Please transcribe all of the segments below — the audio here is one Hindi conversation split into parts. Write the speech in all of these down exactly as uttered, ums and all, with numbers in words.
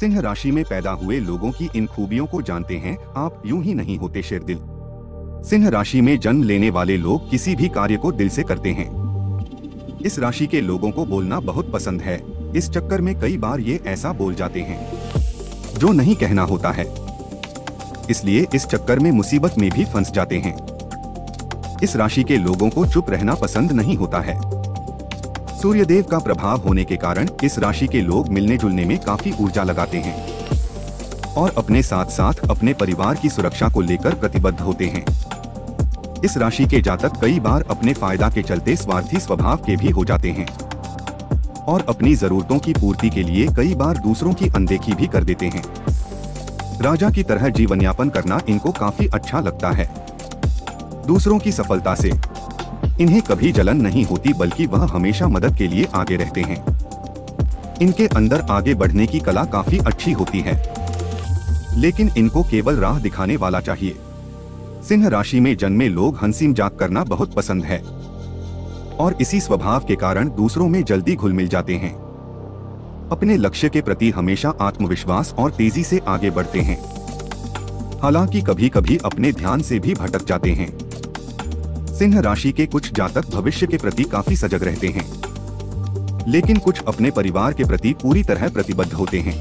सिंह राशि में पैदा हुए लोगों की इन खूबियों को जानते हैं आप। यूं ही नहीं होते शेरदिल। सिंह राशि में जन्म लेने वाले लोग किसी भी कार्य को दिल से करते हैं। इस राशि के लोगों को बोलना बहुत पसंद है। इस चक्कर में कई बार ये ऐसा बोल जाते हैं जो नहीं कहना होता है, इसलिए इस चक्कर में मुसीबत में भी फंस जाते हैं। इस राशि के लोगों को चुप रहना पसंद नहीं होता है। सूर्यदेव का प्रभाव होने के कारण इस राशि के लोग मिलने जुलने में काफी ऊर्जा लगाते हैं और अपने साथ साथ अपने परिवार की सुरक्षा को लेकर प्रतिबद्ध होते हैं। इस राशि के जातक कई बार अपने फायदा के चलते स्वार्थी स्वभाव के भी हो जाते हैं और अपनी जरूरतों की पूर्ति के लिए कई बार दूसरों की अनदेखी भी कर देते हैं। राजा की तरह जीवन यापन करना इनको काफी अच्छा लगता है। दूसरों की सफलता से इन्हें कभी जलन नहीं होती, बल्कि वह हमेशा मदद के लिए आगे रहते हैं। इनके अंदर आगे बढ़ने की कला काफी अच्छी होती है, लेकिन इनको केवल राह दिखाने वाला चाहिए। सिंह राशि में जन्मे लोग हंसी मजाक करना बहुत पसंद है और इसी स्वभाव के कारण दूसरों में जल्दी घुल मिल जाते हैं। अपने लक्ष्य के प्रति हमेशा आत्मविश्वास और तेजी से आगे बढ़ते हैं, हालांकि कभी कभी अपने ध्यान से भी भटक जाते हैं। सिंह राशि के कुछ जातक भविष्य के प्रति काफी सजग रहते हैं, लेकिन कुछ अपने परिवार के प्रति पूरी तरह प्रतिबद्ध होते हैं,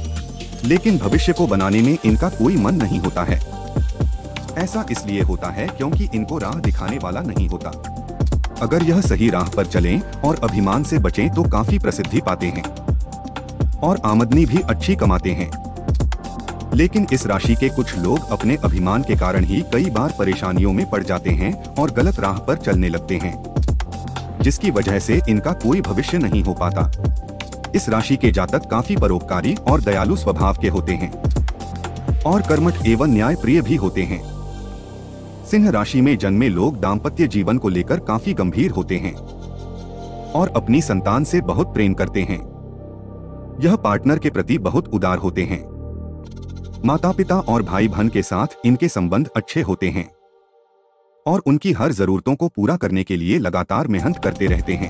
लेकिन भविष्य को बनाने में इनका कोई मन नहीं होता है। ऐसा इसलिए होता है क्योंकि इनको राह दिखाने वाला नहीं होता। अगर यह सही राह पर चलें और अभिमान से बचें तो काफी प्रसिद्धि पाते हैं और आमदनी भी अच्छी कमाते हैं। लेकिन इस राशि के कुछ लोग अपने अभिमान के कारण ही कई बार परेशानियों में पड़ जाते हैं और गलत राह पर चलने लगते हैं, जिसकी वजह से इनका कोई भविष्य नहीं हो पाता। इस राशि के जातक काफी परोपकारी और दयालु स्वभाव के होते हैं और कर्मठ एवं न्याय प्रिय भी होते हैं। सिंह राशि में जन्मे लोग दाम्पत्य जीवन को लेकर काफी गंभीर होते हैं और अपनी संतान से बहुत प्रेम करते हैं। यह पार्टनर के प्रति बहुत उदार होते हैं। माता पिता और भाई बहन के साथ इनके संबंध अच्छे होते हैं और उनकी हर जरूरतों को पूरा करने के लिए लगातार मेहनत करते रहते हैं।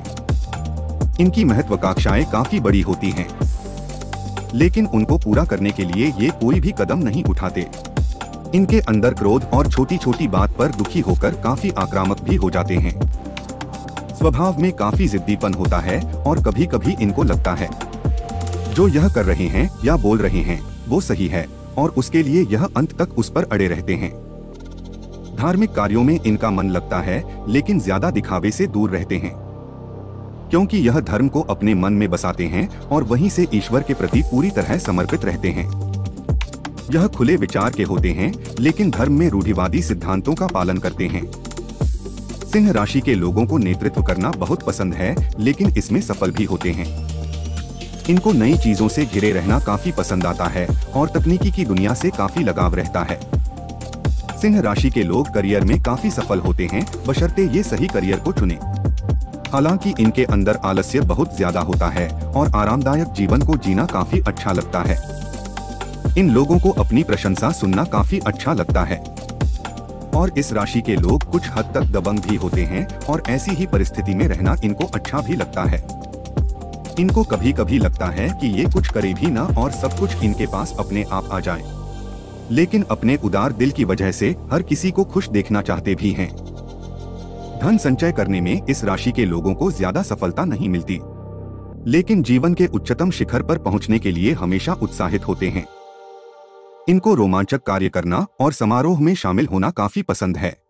इनकी महत्वाकांक्षाएं काफी बड़ी होती हैं, लेकिन उनको पूरा करने के लिए ये कोई भी कदम नहीं उठाते। इनके अंदर क्रोध और छोटी छोटी बात पर दुखी होकर काफी आक्रामक भी हो जाते हैं। स्वभाव में काफी जिद्दीपन होता है और कभी कभी इनको लगता है जो यह कर रहे हैं या बोल रहे हैं वो सही है और उसके लिए यह अंत तक उस पर अड़े रहते हैं। धार्मिक कार्यों में इनका मन लगता है, लेकिन ज्यादा दिखावे से दूर रहते हैं, क्योंकि यह धर्म को अपने मन में बसाते हैं और वहीं से ईश्वर के प्रति पूरी तरह समर्पित रहते हैं। यह खुले विचार के होते हैं, लेकिन धर्म में रूढ़िवादी सिद्धांतों का पालन करते हैं। सिंह राशि के लोगों को नेतृत्व करना बहुत पसंद है, लेकिन इसमें सफल भी होते हैं। इनको नई चीजों से घिरे रहना काफी पसंद आता है और तकनीकी की दुनिया से काफी लगाव रहता है। सिंह राशि के लोग करियर में काफी सफल होते हैं, बशर्ते ये सही करियर को चुने। हालांकि इनके अंदर आलस्य बहुत ज्यादा होता है और आरामदायक जीवन को जीना काफी अच्छा लगता है। इन लोगों को अपनी प्रशंसा सुनना काफी अच्छा लगता है और इस राशि के लोग कुछ हद तक दबंग भी होते हैं और ऐसी ही परिस्थिति में रहना इनको अच्छा भी लगता है। इनको कभी कभी लगता है कि ये कुछ करे भी ना और सब कुछ इनके पास अपने आप आ जाए, लेकिन अपने उदार दिल की वजह से हर किसी को खुश देखना चाहते भी हैं। धन संचय करने में इस राशि के लोगों को ज्यादा सफलता नहीं मिलती, लेकिन जीवन के उच्चतम शिखर पर पहुंचने के लिए हमेशा उत्साहित होते हैं। इनको रोमांचक कार्य करना और समारोह में शामिल होना काफी पसंद है।